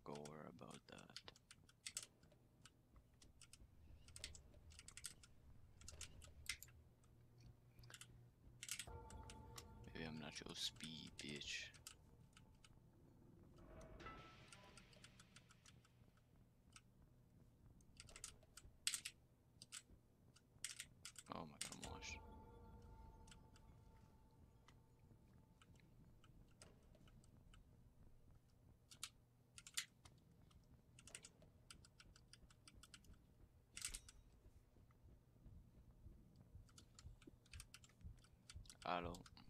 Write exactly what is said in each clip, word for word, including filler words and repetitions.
gore about that. Maybe I'm not your speed, bitch. Oh my god, I'm washed. Hello.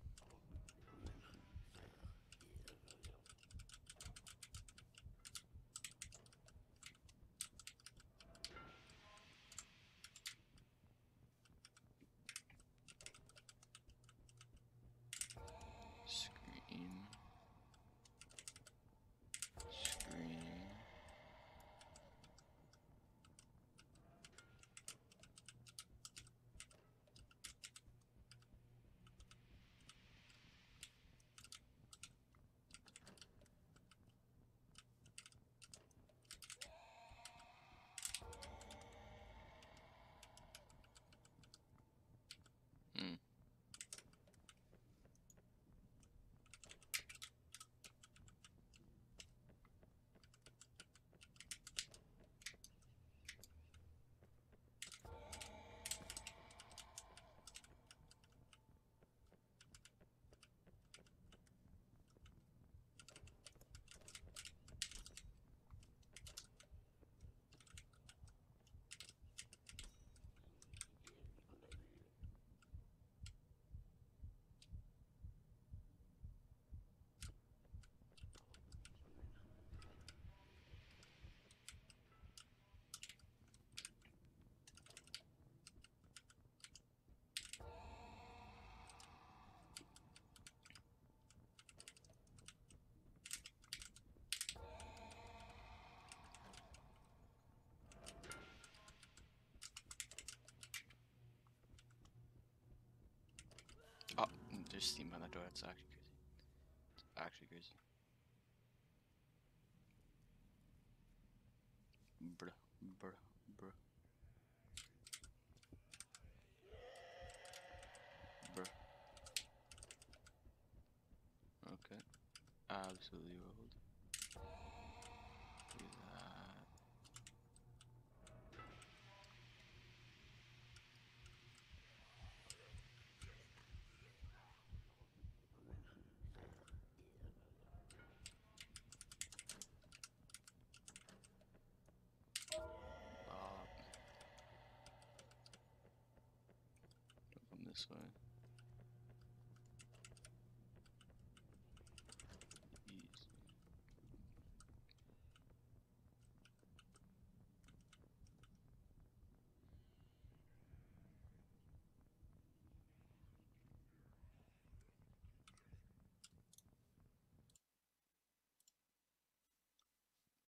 Scream. Scream. Mm. Oh, there's steam on the door. It's actually crazy. It's actually crazy. Bruh, bruh, bruh. Bruh. Okay. Absolutely rolled. Do that. Uh, come this way.